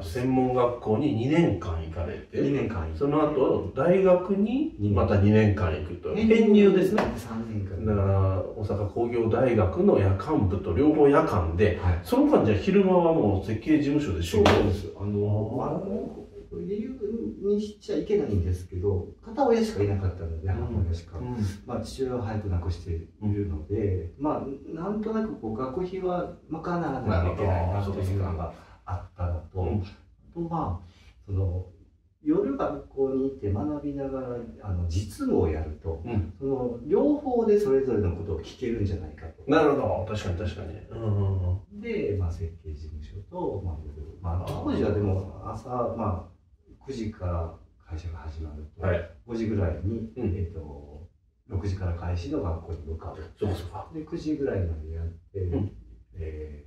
専門学校に2年間行かれて、 2年間その後大学にまた2年間行くと、編入ですね。 3年間。 だから大阪工業大学の夜間部と両方夜間で、その間じゃ昼間はもう設計事務所で仕事。 そうです。理由にしちゃいけないんですけど、片親しかいなかったので、母親しか。父親は早く亡くしているので、なんとなく学費は賄わないといけないなというのがあったのと、その夜学校に行って学びながら実務をやると、その両方でそれぞれのことを聞けるんじゃないかと。 なるほど、確かに確かに。 で、設計事務所と、当時はでも朝、9時から会社が始まると、5時ぐらいに、6時から開始の学校に向かう。で、9時ぐらいまでやって、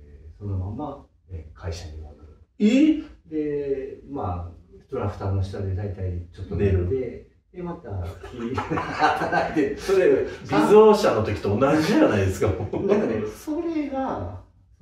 そのまま会社に戻る。で、ドラフターの下で大体ちょっと寝て、で、また働いて。 それ、微増車の時と同じじゃないですか。 なんかね、それが、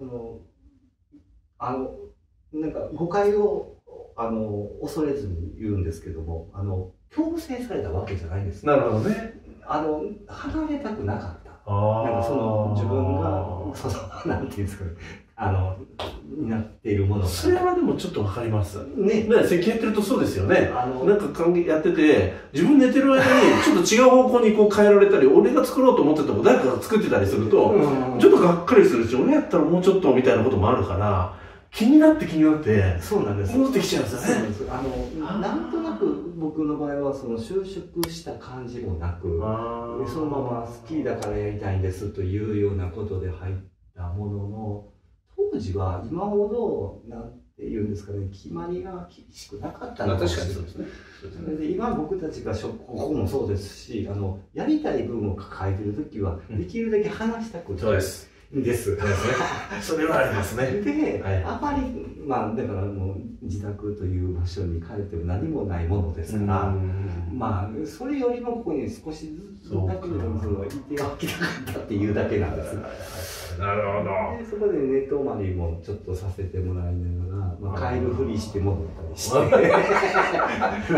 なんか誤解を恐れずに言うんですけども、強制されたわけじゃないんです。 なるほどね。 離れたくなかった。なんか自分が、なんていうんですかね、になっているものが。 それはでもちょっとわかります。 ね。 設計やってるとそうですよね。なんかやってて、自分寝てる間にちょっと違う方向に変えられたり、俺が作ろうと思ってたも誰かが作ってたりすると、ちょっとがっかりするし、俺やったらもうちょっとみたいなこともあるから、気になって、 そうなんです。 戻ってきちゃうんですよね。 なんとなく僕の場合は就職した感じもなく、そのまま好きだからやりたいんですというようなことで入ったものの、当時は今ほど、なんていうんですかね、決まりが厳しくなかったのかもしれない。確かにそうですね。で、今僕たちがここもそうですし、やりたい分を抱えているときは、できるだけ話したくて。 そうです。 です。 それはありますね。 で、あまり、だからもう自宅という場所に帰っても何もないものですから、それよりもここに少しずつだけでもいておきたかったっていうだけなんです。 なるほど。 で、そこで寝泊まりもちょっとさせてもらいながら、帰るふりして戻ったりして。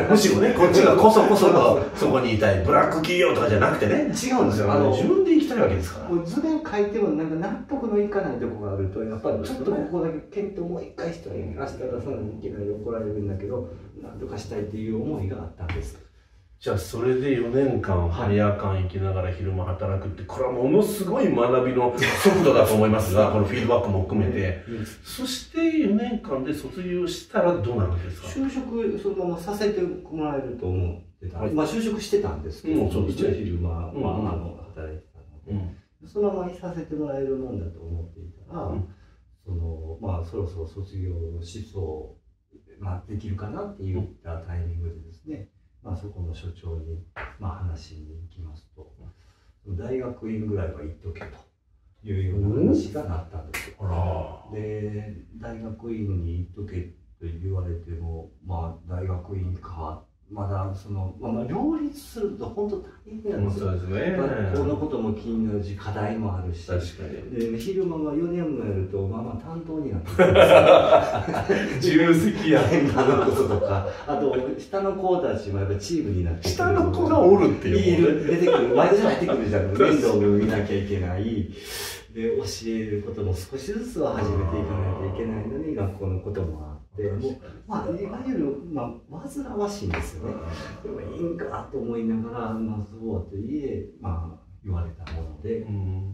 むしろね、こっちがこそこそとそこにいたい、ブラック企業とかじゃなくてね。 違うんですよ。 自分で行きたいわけですから。 図面書いてもなんか納得のいかないところがあると、やっぱりちょっとここだけ検討もう一回したら明日出さないといけないで怒られるんだけど、なんとかしたいっていう思いがあったんです。 じゃあそれで4年間夜間行きながら昼間働くって、これはものすごい学びの速度だと思いますが、このフィードバックも含めて。そして4年間で卒業したらどうなるんですか？ 就職そのままさせてもらえると思ってた。就職してたんですけど、一応昼間働いてたので。そのままいさせてもらえるもんだと思っていたら、そろそろ卒業しそうできるかなって言ったタイミングでですね、そこの所長に話に行きますと、大学院ぐらいは行っとけというような話がなったんですよ。で、大学院に行っとけと言われても、大学院か。まだ両立すると本当大変なんですよ。 そうですね。 学校のことも気になるし、課題もあるし。 確かに。 で、昼間が4年もやると、担当になってくるんですよ。 重責や。 現場のこととか、あと、下の子たちもやっぱチームになってくる。 下の子がおるっていう。 出てくる。毎年入ってくるじゃん。面倒を見なきゃいけない。で、教えることも少しずつは始めていかないといけないのに、学校のこともあって。いわゆる、煩わしいんですよね。でもいいんかと思いながら、そうといえ、言われたもので、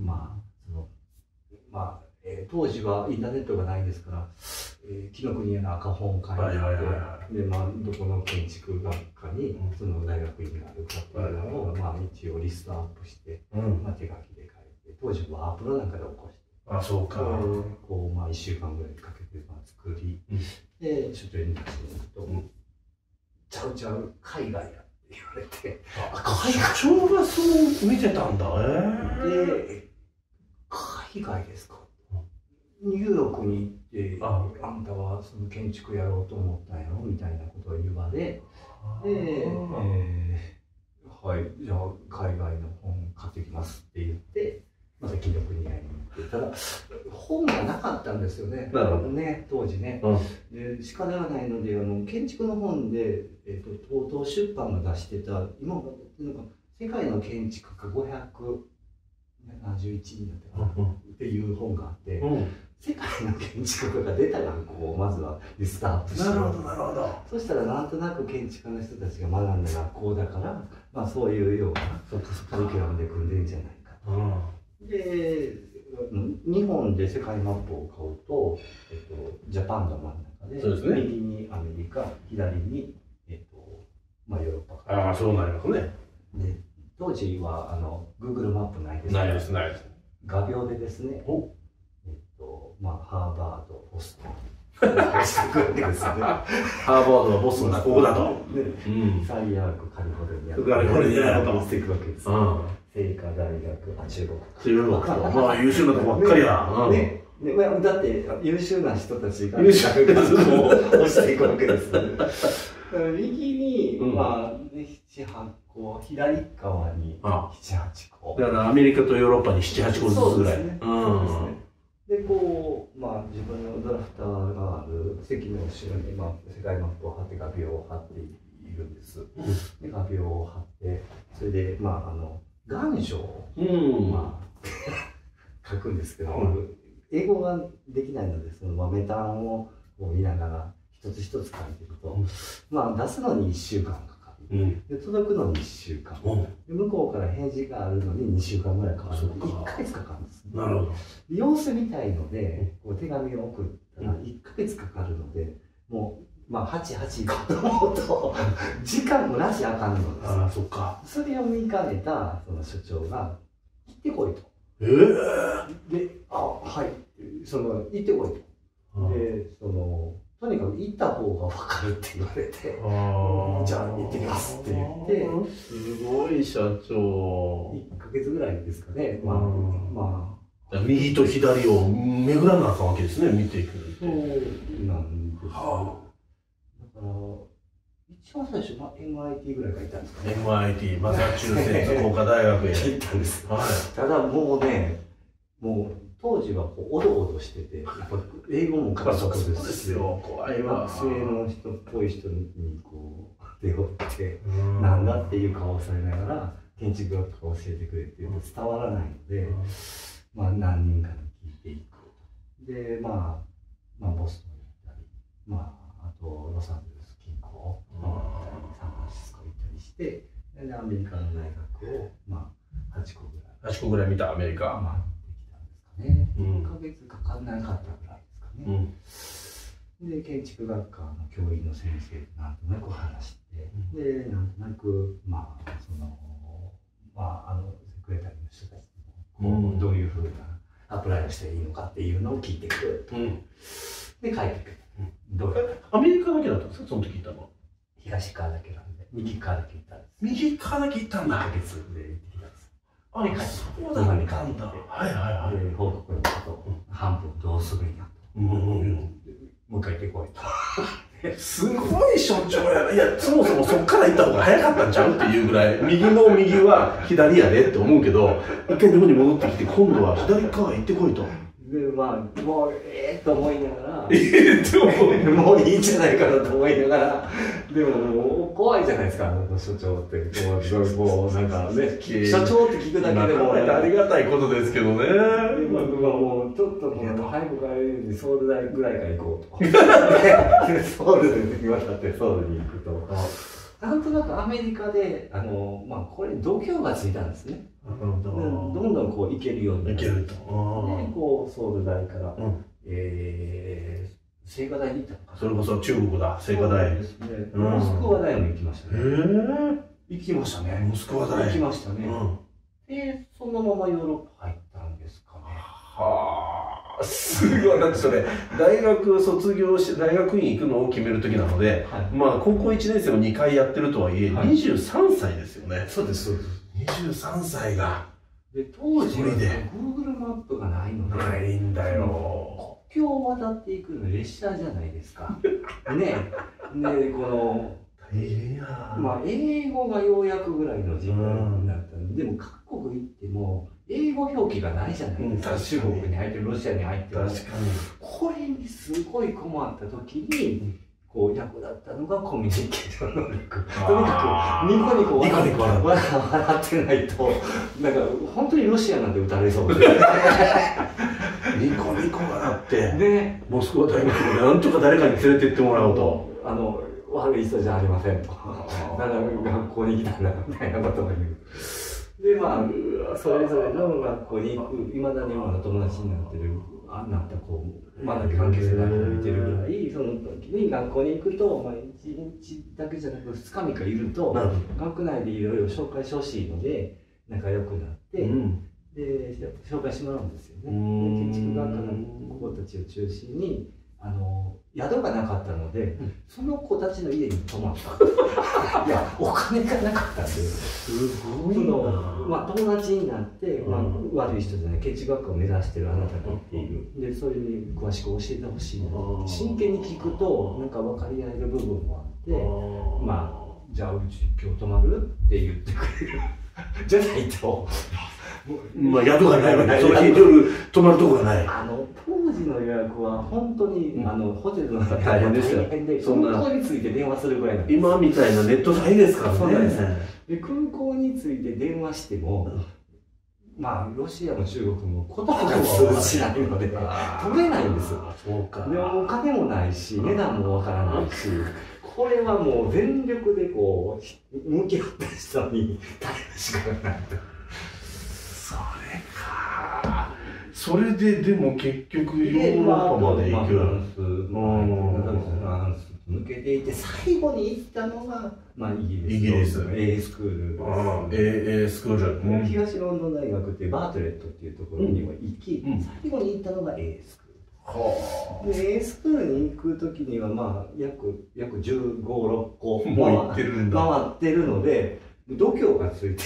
当時はインターネットがないですから、紀ノ国屋の赤本を書いて、どこの建築学科にその大学院があるかっていうのを、一応リストアップして、手書きで書いて、当時はワープロなんかで起こして。 そうか。 1週間ぐらいかけて作り、で、所長に出してみると、ちゃうちゃう、海外やって言われて、 所長がそう見てたんだ。 で、海外ですか？ニューヨークに行って、あんたはその建築やろうと思ったんやろみたいなことを言われ、で、はい、じゃあ海外の本買ってきますって言って、また紀ノ国屋に行ってたら、 本がなかったんですよね。 なるほどね、当時ね。で仕方がないので建築の本でTOTO出版が出してた今なんか世界の建築家571人だったかなっていう本があって、世界の建築家が出た学校をまずはリストアップして、 なるほどなるほど。 そしたらなんとなく建築家の人たちが学んだ学校だから、まあそういうようなカリキュラムで組んでるんじゃないか。で日本で世界マップを買うと、ジャパンが真ん中で、 そうですね、 右にアメリカ、左に、まあ、ヨーロッパか。 ああ、そうなりますね。 で当時はGoogle マップないですね。ないです、ないです。 画鋲でですね、まあ、ハーバード、ボストン。ハーバードはボストンがここだと。最悪カリフォルニア。 カリフォルニアとしていくわけです。清華大学、中国。 中国。まあ優秀なとこばっかりや。 だって優秀な人たちが優秀な学校を押していくわけです。右にまあ7、8個、左側に7、8個。 だからアメリカとヨーロッパに7、8個ずつぐらい。 でこうまあ自分のドラフターがある席の後ろにまあ世界マップを貼って画鋲を貼っているんです。で画鋲を貼ってそれでまあ願書をまあ書くんですけど、英語ができないのでその豆炭を見ながら一つ一つ書いていくと、まあ出すのに1週間かかる。で届くのに1週間。で向こうから返事があるのに2週間ぐらいかかる。1ヶ月かかるんです。 なるほど。 様子見たいのでこう手紙を送ったら1ヶ月かかるので、もうまあ88行こうと思うと時間もなしあかんのです。 ああ、そっか。 それを見かねたその所長が「行ってこい」と。で「あはい」行ってこいと。でとにかく行った方が分かるって言われて「じゃあ行ってきます」って言って。 すごい社長。 1ヶ月ぐらいですかね。まあ右と左を巡らなあかんわけですね、見ていく。 そうなんです。だから一番最初、MIT ぐらいがいたんですかね。 MIT、マサチューセッツ工科大学へ行ったんです。ただもうね、もう当時はこうおどおどしてて、やっぱ英語も過速ですし、 怖いわ。 学生の人っぽい人にこう出会って、なんだっていう顔をされながら、建築学科を教えてくれって言うと伝わらないので、まあ何人かに聞いていく。で、まあボストンに行ったり、あとロサンゼルス近郊回ったり、サンフランシスコ行ったりして、でアメリカの大学を8個ぐらい。 8個ぐらい見たアメリカ。 できたんですかね。1ヶ月かかんなかったぐらいですかね。で、建築学科の教員の先生となんとなく話して、で、なんとなく、セクレタリーの人たちにどういうふうなアプライをしていいのかっていうのを聞いてくると。で、帰ってくる。どうやったアメリカだけだったんですか、その時行ったのは。 東側だけなんで、右側だけ行ったんです。 右側だけ行ったんだ。 1ヶ月で行ってきたんです。 そうだったんだ。 で、報告のこと半分どうするんやと。もう一回行ってこいと。 すごい所長やな。いや、そもそもそっから行った方が早かったんちゃうっていうぐらい、右の右は左やでって思うけど、一回日本に戻ってきて、今度は左側行ってこいと。 で、もう、と思いながら、もういいんじゃないかなと思いながら、でも、もう怖いじゃないですか、所長って。もう、なんかね、所長って聞くだけでも。 ありがたいことですけどね。 もう、ちょっと、早く帰るようにソウル大ぐらいから行こうと。ソウルで渡ってソウルに行くと。なんとなくアメリカで、これ、度胸がついたんですね。どんどんこう行けるようになる。 行けると。 で、こう、ソウル大から、聖火台に行ったのか。 それこそ中国だ、聖火台。 モスクワ大も行きましたね。行きましたね。 モスクワ大。 行きましたね。で、そのままヨーロッパ入ったんですかね。 はあ、すごい。だってそれ、大学卒業して、大学院行くのを決める時なので、高校1年生を2回やってるとはいえ、23歳ですよね。 そうです、そうです。 23歳が。 で、当時は Google マップがないので、 ないんだよ。 国境を渡っていくの列車じゃないですか。ね。で、この、 大変や。 英語がようやくぐらいの時代になったんで、でも各国行っても、 英語表記がないじゃないですか、中国に入ってる、ロシアに入ってる。 確かに。 これにすごい困った時に、こう役立ったのがコミュニケーション能力。とにかくニコニコ笑ってないと、なんか本当にロシアなんて撃たれそうで。 ニコニコ笑って、ね、モスクワ大学になんとか誰かに連れてってもらおうと。 悪い人じゃありませんと。だから学校に来たんだみたいなことを言う。で、まあ、それぞれの学校に行く、いまだに友達になってる、こう、まだ関係性がいてるぐらい、その時に学校に行くと、まあ、1日だけじゃなく、2日3日いると、学内でいろいろ紹介してほしいので、仲良くなって、で、紹介してもらうんですよね。建築学科の子たちを中心に、宿がなかったので、その子たちの家に泊まった。いや、お金がなかったんで、すごいな。まあ、友達になって、まあ、悪い人じゃない、建築学科を目指してるあなたが言っている。で、それに詳しく教えてほしいな。真剣に聞くと、なんか分かり合える部分もあって、まあ、じゃあ、うち今日泊まるって言ってくれる。じゃないと。 まあ、宿がないわけで、その日夜泊まるとこがない。 当時の予約は本当に、ホテルの中大変でしたよ。空港について電話するぐらいなんです。 今みたいなネットないですからね。そうですね。 で、空港について電話しても、まあ、ロシアも中国も言葉が通じないので、取れないんです。 そうか。 で、お金もないし、値段もわからないし、これはもう全力でこう、向き合った人に頼るしかないと。 それか。それででも結局ヨーロッパまで行く。 フランス抜けていて最後に行ったのが、まあ、イギリス A スクール。 A スクール。 東ロンドン大学っていうバートレットっていうところにも行き、最後に行ったのが A スクール。で A スクールに行く時にはまあ約15、6個回ってるので度胸がついてるんです。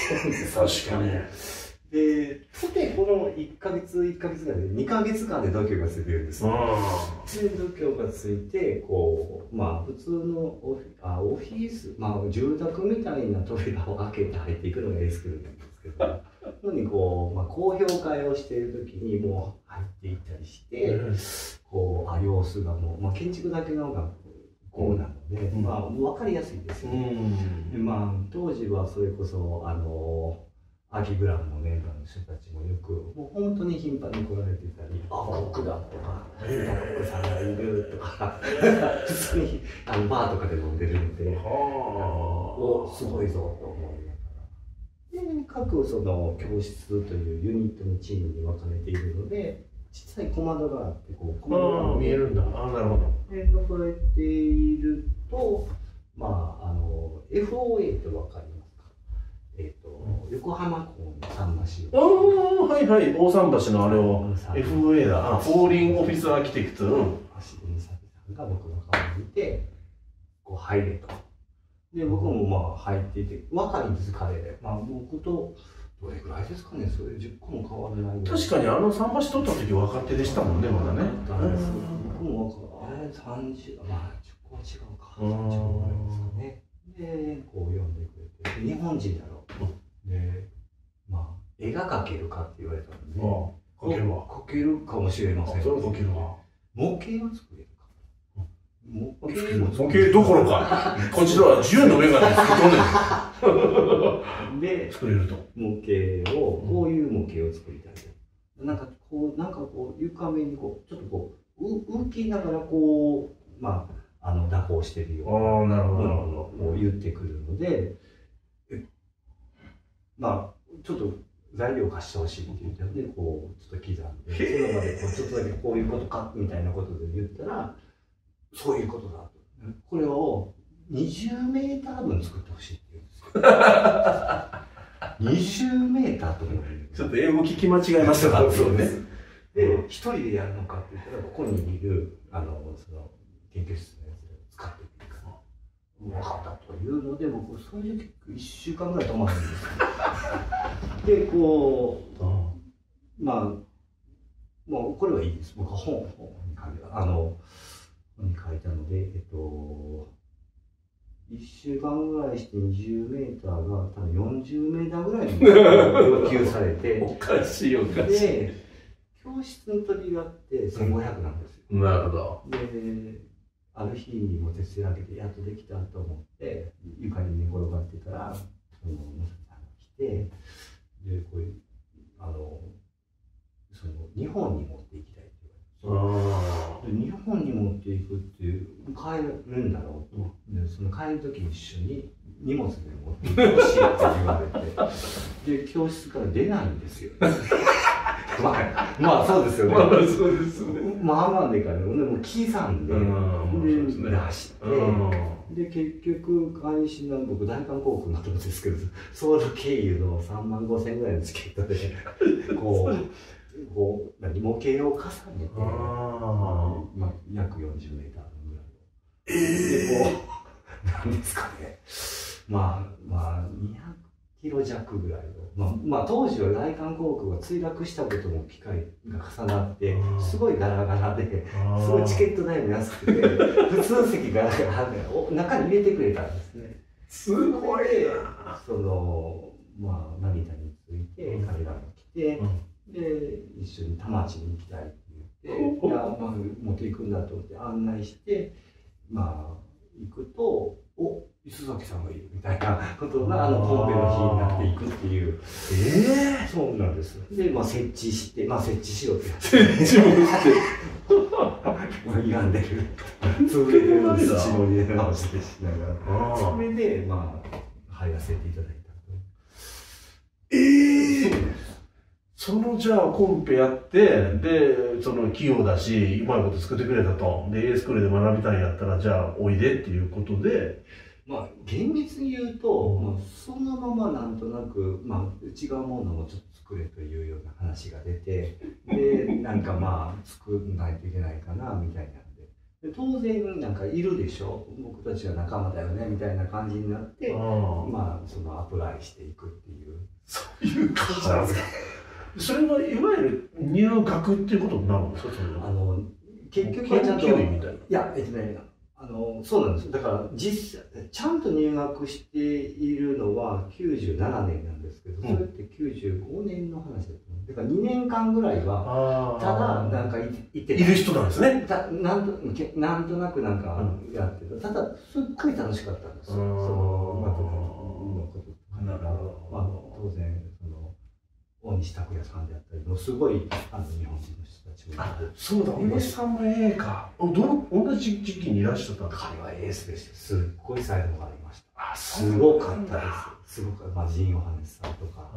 確かに。 で、この1ヶ月ぐらいで2ヶ月間で度胸がついてるんです。で、度胸がついて、こう、まあ普通のオフィス、まあ住宅みたいな扉を開けて入っていくのが A スクールなんですけど、ここにこう、まあ公表会をしている時にもう入っていったりして、こう、様子がもう、まあ建築だけの学校なので、まあ分かりやすいですよね。で、まあ当時はそれこそ、アキグラムのメンバーの人たちもよく、もう本当に頻繁に来られてたり、コックだとか、コックさんがいるとか、普通にバーとかで飲んでるので、すごいぞと思いながら。で、各その教室というユニットのチームに分かれているので、小さい小窓があって、こう、小窓が見えるんだ。なるほど。 で、覗いていると、まあ、FOA って分かります？横浜港の桟橋を。はいはい、大桟橋のあれを FOA だ。フォーリングオフィスアーキテクト。橋本美咲さんが僕の顔を見て、こう入れと。で、僕もまあ入っていて、若いんです、彼。まあ僕と、どれぐらいですかね、それ10個も変わらない。 確かに桟橋取った時若手でしたもんね、まだね。 僕も30、まあ10個は違うか。30個ぐらいですかね。で、こう読んでくれて、日本人だろう。で、まあ、絵が描けるかって言われたので、 描けるわ。 描けるかもしれません。 それは描けるわ。 模型を作れるか。 模型どころか、こちらは10のメガネ作っとんねん。で、作れると。 模型を、こういう模型を作りたいと。なんかこう、床面にこう、ちょっとこう、浮きながらこう、まあ、蛇行してるようなものを言ってくるので、まあ、ちょっと材料貸してほしいって言ったので、こう、ちょっと刻んで、その場でこうちょっとだけこういうことか、みたいなことで言ったら、そういうことだと。これを20メーター分作ってほしいって言うんですよ。20メーターと思う。 ちょっと英語聞き間違えましたかそうです。で、一人でやるのかって言ったら、ここにいる、その、研究室のやつを使っていいかな。分かったというので、僕、それで結構1週間ぐらい止まるんですよ。で、こう、まあ、もうこれはいいです。僕は本に書いたので、 1週間ぐらいして20メーターが多分40メーターぐらいに要求されておかしいおかしい。 で教室の扉って1500なんですよ。 なるほど。 である日にも徹夜明けてやっとできたと思って床に寝転がってたらそのまささんが来てでこういうその日本に持っていきたいって言われて、で日本に持っていくっていう帰るんだろうと、でその帰る時に一緒に荷物で持っていってほしいって言われてで教室から出ないんですよ。まあそうですよね。 まあそうですね。 まあまあでからね、もう刻んで、で出して、で結局開始の僕大韓航空になったんですけど、ソウル経由の3万5千円ぐらいのチケットでこう模型を重ねて、まあ約40メーターぐらいの。でこうなんですかね。まあ200キロ弱ぐらいの、まあ当時は大韓航空が墜落したことも機会が重なってすごいガラガラですごいチケット代も安くて普通の席ガラガラで中に入れてくれたんですね。 すごいな。 そのまあ成田に着いて彼らも来て、で一緒に田町に行きたいって言っていや、まあ、持っていくんだと思って案内してまあ行くと磯崎さんがいるみたいなことが神戸の日になっていくっていう。そうなんです。で、まあ設置して、設置しろって。 設置もして。 歪んでる。潰れてる土の入れ直しでしながら。それで、まあ、入らせていただいた。 そのじゃあコンペやって、で、その器用だし、うまいこと作ってくれたと。で、Aスクールで学びたいんやったら、じゃあおいでっていうことで、 まあ厳密に言うと、そのままなんとなく、違うものをちょっと作れというような話が出て、でなんか作らないといけないかなみたいなんで、当然なんかいるでしょ、僕たちは仲間だよねみたいな感じになって、そのアプライしていくっていう、 そういう感じなんですか。それはいわゆる入学っていうことになるんですか。 結局はちゃんと、 いやそうなんです。だから実際ちゃんと入学しているのは97年なんですけど、それって95年の話だと思う。だから2年間ぐらいはただなんかいている人なんですね。 なんとなくなんかやってる。ただすっごい楽しかったんですよ。その音楽のこととか当然大西拓也さんであったりもすごい日本人の人たちもいて。 そうだ、大西さんもAか。同じ時期にいらっしゃったんですか。 彼はエースでした。すっごい才能がありました。すごかったです。すごくジン・ヨハネスさんとか、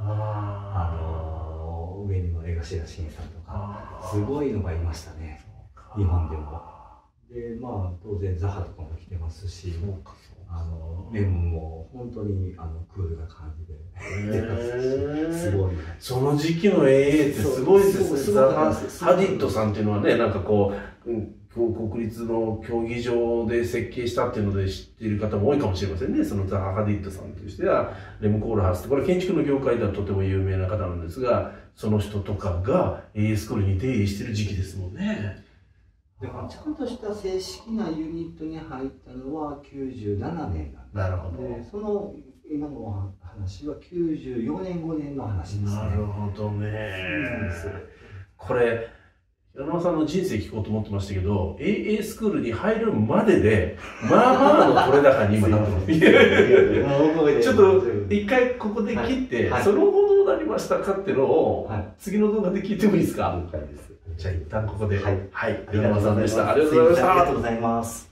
上にも江頭慎さんとか、すごいのがいましたね。日本でも。で、当然ザハとかも来てますし、メモも本当にクールな感じで、すごい。 その時期の AA ってすごいですね。ハディッドさんっていうのはね、なんかこう、国立の競技場で設計したっていうので知っている方も多いかもしれませんね。そのザハ・ハディッドさんとしては、レム・コールハウス、これ建築の業界ではとても有名な方なんですが、その人とかが AA スクールに出入りしてる時期ですもんね。 だからちゃんとした正式なユニットに入ったのは97年なんです。 なるほど。 で、その今の話は94年5年の話ですね。 なるほどね。これ柳間さんの人生聞こうと思ってましたけど、AA スクールに入るまででの取れ高に今なってます。ちょっと一回ここで切って、その後どうなりましたかっていうのを次の動画で聞いてもいいですか。 了解です。 じゃあ一旦ここで、 はい、 柳間さんでした。ありがとうございました。 ありがとうございます。